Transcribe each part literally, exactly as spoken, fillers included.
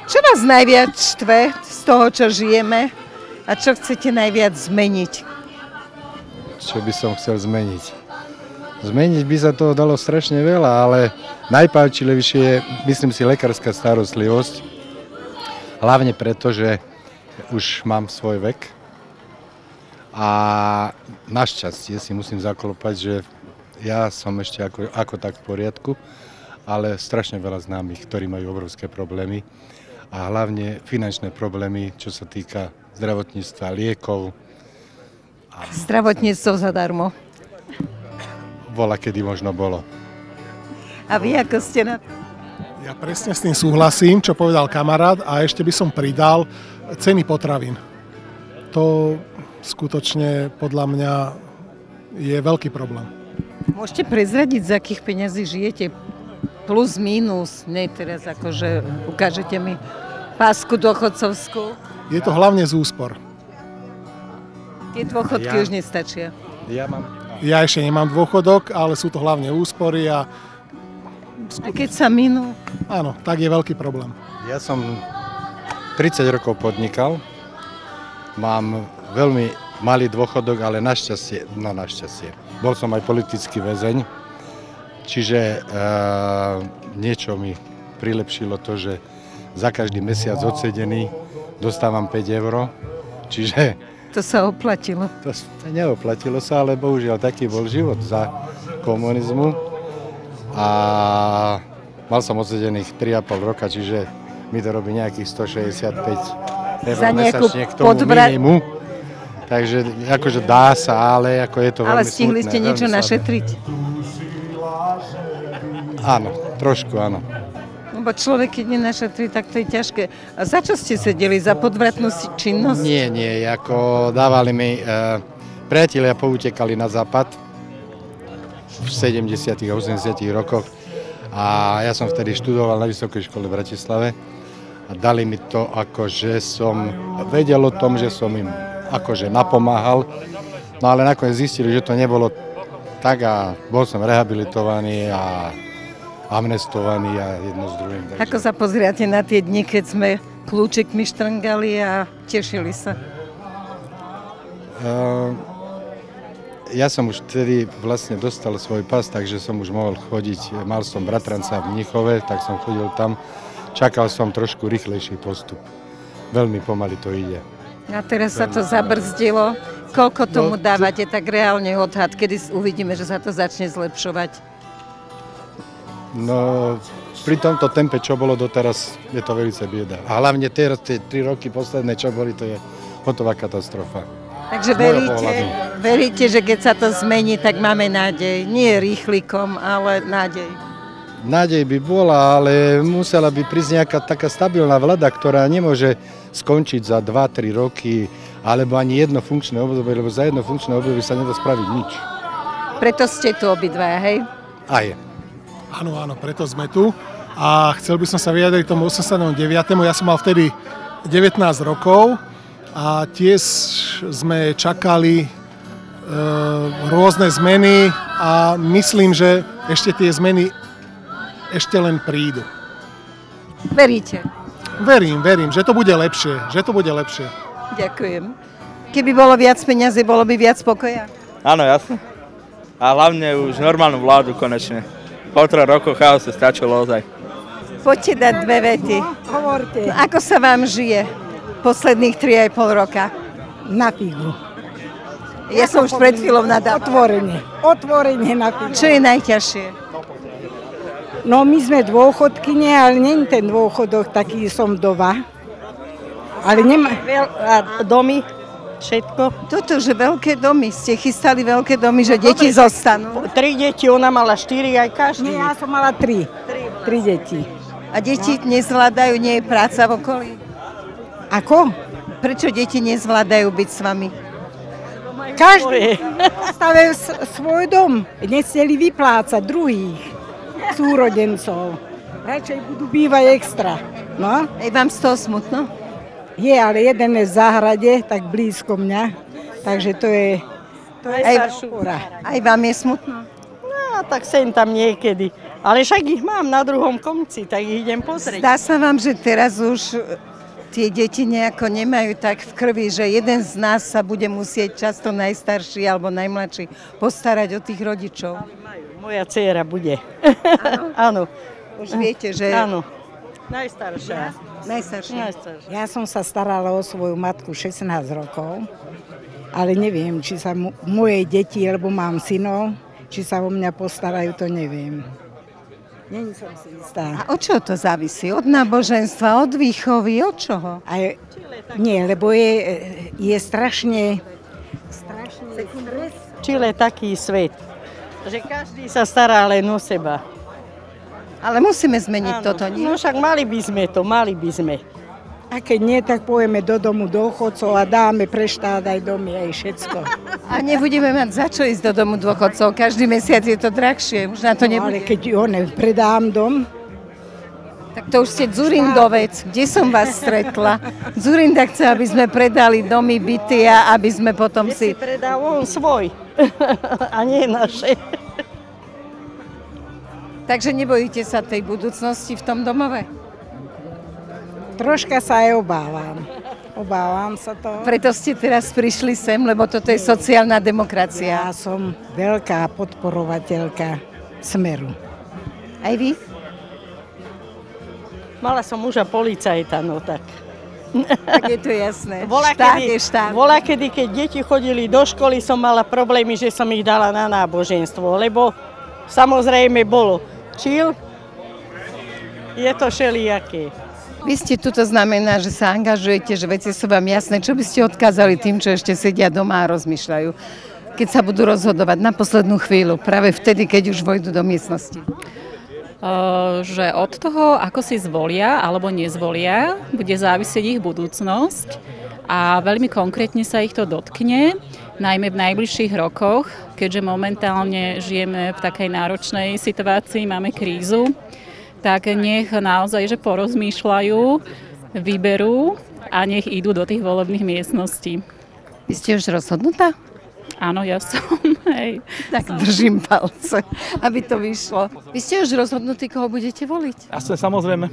Čo vás najviac štve z toho, čo žijeme a čo chcete najviac zmeniť? Čo by som chcel zmeniť? Zmeniť by sa toho dalo strašne veľa, ale najpáčilejšie je, myslím si, lekárska starostlivosť. Hlavne preto, že už mám svoj vek a našťastie si musím zaklopať, že ja som ešte ako, ako tak v poriadku, ale strašne veľa známych, ktorí majú obrovské problémy a hlavne finančné problémy, čo sa týka zdravotníctva, liekov. A zdravotníctvo zadarmo. Bola, kedy možno bolo. A vy ako ste na... Ja presne s tým súhlasím, čo povedal kamarát, a ešte by som pridal ceny potravín. To skutočne podľa mňa je veľký problém. Môžete prezradiť, z akých peňazí žijete? Plus, mínus, nie teraz akože ukážete mi pásku dôchodcovskú. Je to hlavne z úspor. Tie dôchodky Ja- už nestačia. Ja mám... Ja ešte nemám dôchodok, ale sú to hlavne úspory a A keď sa minú? áno, tak je veľký problém. Ja som tridsať rokov podnikal, mám veľmi malý dôchodok, ale našťastie, no našťastie, bol som aj politický väzeň, čiže e, niečo mi prilepšilo to, že za každý mesiac odsedený dostávam päť eur, čiže To sa oplatilo. to neoplatilo sa, ale bohužiaľ taký bol život za komunizmu a mal som odsedených tri a pol roka, čiže mi to robí nejakých stošesťdesiatpäť eur Za nejakú mesačne k tomu podvra- minimu. Takže akože dá sa, ale ako je to Ale veľmi stihli smutné, ste niečo veľmi slabé. našetriť. Áno, trošku áno. Lebo človek, keď nenašetrí, tak to je ťažké. A za čo ste sedeli? Za podvratnú si- činnosť? Nie, nie, ako dávali mi, e, priatelia poutekali na západ v sedemdesiatych a osemdesiatych rokoch a ja som vtedy študoval na Vysokej škole v Bratislave a dali mi to ako, že som vedel o tom, že som im akože napomáhal, no ale nakoniec zistili, že to nebolo tak a bol som rehabilitovaný a amnestovaný a jedno z druhým. takže- Ako sa pozriate na tie dni, keď sme kľúčikmi štrngali a tešili sa? Uh, ja som už vtedy vlastne dostal svoj pas, takže som už mohol chodiť. Mal som bratranca v Mníchove, tak som chodil tam. Čakal som trošku rýchlejší postup. Veľmi pomaly to ide. A teraz sa to zabrzdilo. Koľko tomu No, dávate tak reálne odhad, kedy uvidíme, že sa to začne zlepšovať? No, pri tomto tempe, čo bolo doteraz, je to veľmi bieda. A hlavne teraz, tie tri roky posledné, čo boli, to je hotová katastrofa. Takže Z môjho veríte, pohľadu. veríte, že keď sa to zmení, tak máme nádej. Nie rýchlikom, ale nádej. Nádej by bola, ale musela by prísť nejaká taká stabilná vláda, ktorá nemôže skončiť za dva tri roky, alebo ani jedno funkčné obdobie, lebo za jedno funkčné obdobie sa nedá spraviť nič. Preto ste tu obidvaja, hej? A je. Áno, áno, preto sme tu. A chcel by som sa vyjadriť k tomu osemdesiatom deviatom Ja som mal vtedy devätnásť rokov a tiež sme čakali e, rôzne zmeny a myslím, že ešte tie zmeny ešte len prídu. Veríte? Verím, verím, že to bude lepšie, že to bude lepšie. Ďakujem. Keby bolo viac peňazí, bolo by viac pokoja? Áno, jasne. A hlavne už normálnu vládu konečne. Po troch rokoch chaosu stačilo ozaj. Poďte dať dve vety. Hovorte. Ako sa vám žije posledných tri a pol roka? Na figu. Ja som už pred chvíľou nadávala. Otvorene. Otvorene na figu. Čo je najťažšie? No my sme dôchodkyne, ale nie je ten dôchodok taký, som vdova. Ale nemá veľ, a domy, všetko. Toto, že veľké domy. Ste chystali veľké domy, že deti zostanú. Tri deti, ona mala štyri, aj každý. Nie, ja som mala tri. Tri deti. A deti nezvládajú, nie je práca v okolí? Ako? Prečo deti nezvládajú byť s vami? Každý stavajú svoj dom. Nechceli vyplácať druhých súrodencov. Radšej budú bývať extra. No? Je vám z toho smutno? Je, ale jeden je v záhrade, tak blízko mňa. Takže to je, to je Aj- staršúra. Aj vám je smutno? No, tak sem tam niekedy. Ale však ich mám na druhom konci, tak ich idem pozrieť. Zdá sa vám, že teraz už tie deti nejako nemajú tak v krvi, že jeden z nás sa bude musieť, často najstarší alebo najmladší, postarať o tých rodičov? Moja dcéra bude. Áno. Už viete, že... Áno. Najstaršia. Najstaršia. Najstaršia. Ja som sa starala o svoju matku šestnásť rokov, ale neviem, či sa mu, moje deti, lebo mám synov, či sa o mňa postarajú, to neviem. Nie som si istá. A od čoho to závisí? Od náboženstva, od výchovy, od čoho? A je, nie, lebo je, je strašne, strašne stres. Čile taký svet, že každý sa stará len o seba. Ale musíme zmeniť Áno, toto, nie? No však mali by sme to, mali by sme. A keď nie, tak pôjdeme do domu dôchodcov a dáme pre štát aj domy, aj všetko. A nebudeme mať za čo ísť do domu dôchodcov. Každý mesiac je to drahšie. Už na to No, nebude. ale keď one predám dom, Tak to už ste Dzurindovec. Kde som vás stretla? Dzurinda chce, aby sme predali domy, byty a aby sme potom si si... predá on svoj a nie naše. Takže nebojíte sa tej budúcnosti v tom domove? Troška sa aj obávam. Obávam sa to. Preto ste teraz prišli sem, lebo toto je sociálna demokracia. Ja som veľká podporovateľka Smeru. Aj vy? Mala som muža policajta, no tak. Tak je to jasné. Volá, štát kedy, je štát. volá, kedy, keď deti chodili do školy, som mala problémy, že som ich dala na náboženstvo, lebo samozrejme bolo čil, je to všelijaké. Vy ste tu, to znamená, že sa angažujete, že veci sú vám jasné. Čo by ste odkázali tým, čo ešte sedia doma a rozmýšľajú, keď sa budú rozhodovať na poslednú chvíľu, práve vtedy, keď už vojdu do miestnosti? Uh, že od toho, ako si zvolia alebo nezvolia, bude závisieť ich budúcnosť a veľmi konkrétne sa ich to dotkne, najmä v najbližších rokoch, keďže momentálne žijeme v takej náročnej situácii, máme krízu, tak nech naozaj, že porozmýšľajú, vyberú a nech idú do tých volebných miestností. Vy ste už rozhodnutá? Áno, ja som, hej. Tak držím palce, aby to vyšlo. Vy ste už rozhodnutí, koho budete voliť? Jasne, samozrejme.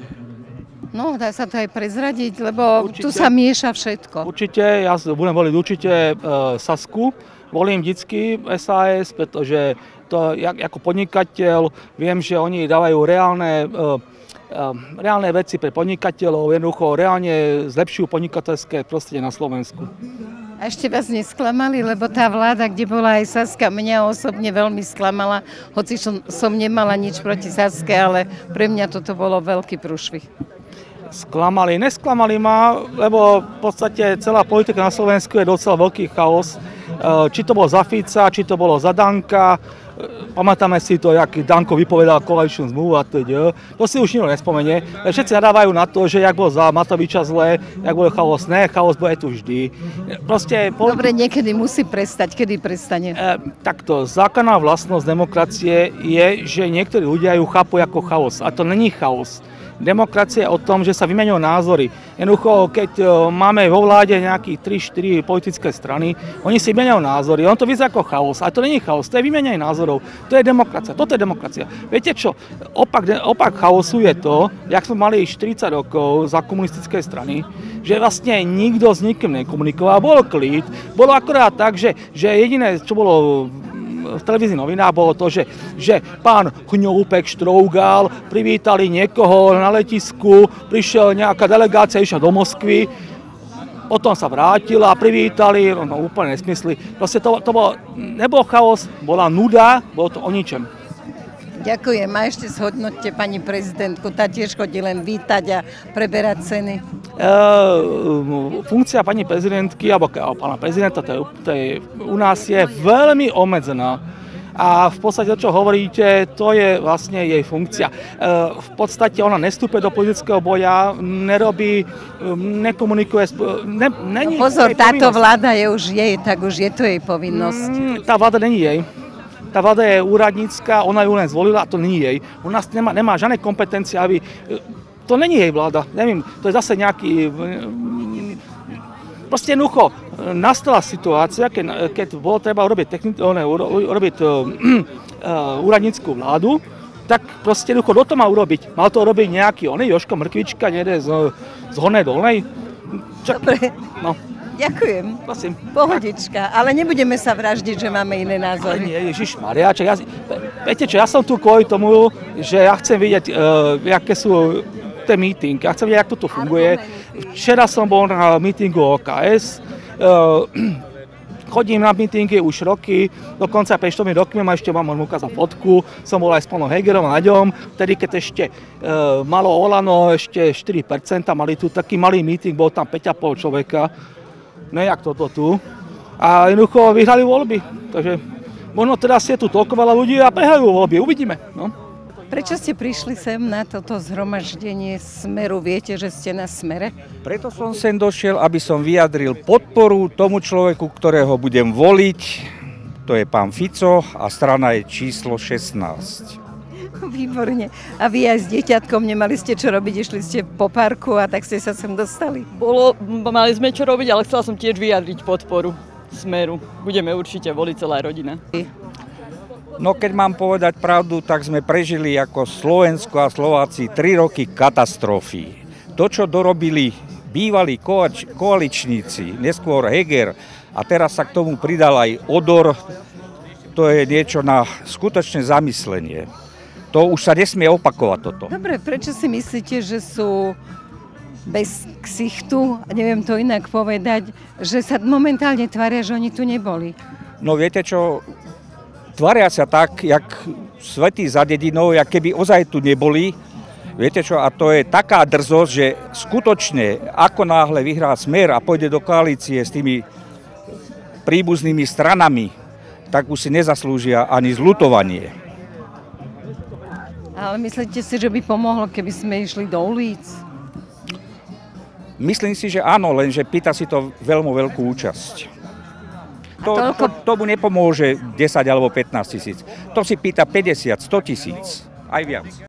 No, dá sa to aj prezradiť, lebo Určite. tu sa mieša všetko. Určite, ja budem voliť určite e, Sasku. Volím vždycky es a es, pretože to, jak, ako podnikateľ, viem, že oni dávajú reálne, e, e, reálne veci pre podnikateľov, jednoducho reálne zlepšujú podnikateľské prostredie na Slovensku. A ešte vás nesklamali, lebo tá vláda, kde bola aj Saska, mňa osobne veľmi sklamala, hoci som, som nemala nič proti Saske, ale pre mňa toto bolo veľký prúšvih. Sklamali, nesklamali ma, lebo v podstate celá politika na Slovensku je docela veľký chaos. Či to bolo za Fica, či to bolo za Danka. Pamätáme si to, jak Danko vypovedal koaličnú zmluvu a teda. To si už nikto nespomenie. Všetci nadávajú na to, že jak bol za Matoviča zle, jak bol chaos. Ne, chaos bude tu vždy. Proste, politi- Dobre, niekedy musí prestať. Kedy prestane? E, takto, základná vlastnosť demokracie je, že niektorí ľudia ju chápu ako chaos. A to není chaos. Demokracia je o tom, že sa vymeňujú názory. Jednoducho, keď máme vo vláde nejakých tri štyri politické strany, oni si vymeňujú názory. On to vyzerá ako chaos, ale to nie je chaos, to je vymeňanie názorov. To je demokracia, toto je demokracia. Viete čo, opak, opak chaosu je to, jak sme mali štyridsať rokov za komunistické strany, že vlastne nikto s nikým nekomunikoval, bol klid, bolo akorát tak, že, že jediné, čo bolo v televízii novinách, bolo to, že, že pán Chňoupek štrougal, privítali niekoho na letisku, prišiel nejaká delegácia, išla do Moskvy, potom sa vrátila, privítali, no úplne nesmysly. Proste to, to bolo, nebol chaos, bola nuda, bolo to o ničem. Ďakujem. A ešte zhodnoťte pani prezidentku, tá tiež chodí len vítať a preberať ceny. E, funkcia pani prezidentky, alebo, alebo pána prezidenta, to je, to je, u nás je veľmi obmedzená. A v podstate, čo hovoríte, to je vlastne jej funkcia. E, v podstate ona nestúpe do politického boja, nerobí, nekomunikuje. Ne, není No pozor, táto povinnosť. vláda je už jej, tak už je to jej povinnosť. Mm, tá vláda není jej. Tá vláda je úradnícka, ona ju len zvolila a to není jej. U nás nemá, nemá žiadne kompetencie, aby... To není jej vláda, neviem, to je zase nejaký... Proste jednoducho, nastala situácia, keď, keď bolo treba urobiť, techni- ne, urobiť uh, uh, úradnícku vládu, tak proste jednoducho, kto to má urobiť? Mal to urobiť nejaký oný Jožko Mrkvička, niekde z, z Hornej Dolnej? Čak, Dobre. No. Ďakujem. Prosím. Pohodička, ale nebudeme sa vraždiť, že máme iné Ale názory. nie, Ježišmaria, ja, viete čo, ja som tu kvôli tomu, že ja chcem vidieť, uh, aké sú tie meetingy, ja chcem vidieť, ako to funguje. Včera som bol na meetingu O K S, uh, chodím na meetingy už roky, dokonca pred štyromi rokmi ma ešte mám ukázať fotku, som bol aj s pánom Hegerom a Naďom, vtedy keď ešte uh, malo Olano ešte štyri percentá, mali tu taký malý meeting, bol tam päť a pol človeka, nejak toto tu. A jednoducho vyhrali voľby. Takže možno teraz je tu toľko veľa ľudí a prehrajú voľby. Uvidíme. No. Prečo ste prišli sem na toto zhromaždenie Smeru? Viete, že ste na Smere? Preto som sem došiel, aby som vyjadril podporu tomu človeku, ktorého budem voliť. To je pán Fico a strana je číslo šestnásť. Výborne. A vy aj s dieťatkom nemali ste čo robiť? Išli ste po parku a tak ste sa sem dostali? Bolo, mali sme čo robiť, ale chcela som tiež vyjadriť podporu Smeru. Budeme určite voliť celá rodina. No keď mám povedať pravdu, tak sme prežili ako Slovensko a Slováci tri roky katastrofy. To, čo dorobili bývalí koaličníci, neskôr Heger, a teraz sa k tomu pridal aj Odor, to je niečo na skutočné zamyslenie. To už sa nesmie opakovať toto. Dobre, prečo si myslíte, že sú bez ksichtu, neviem to inak povedať, že sa momentálne tvária, že oni tu neboli? No viete čo, tvária sa tak, jak svätí za dedinou, jak keby ozaj tu neboli. Viete čo, a to je taká drzosť, že skutočne, ako náhle vyhrá Smer a pôjde do koalície s tými príbuznými stranami, tak už si nezaslúžia ani zľutovanie. Ale myslíte si, že by pomohlo, keby sme išli do ulic? Myslím si, že áno, lenže pýta si to veľmi veľkú účasť. To, toľko... to, tomu nepomôže desať alebo pätnásť tisíc. To si pýta päťdesiat, sto tisíc, aj viac.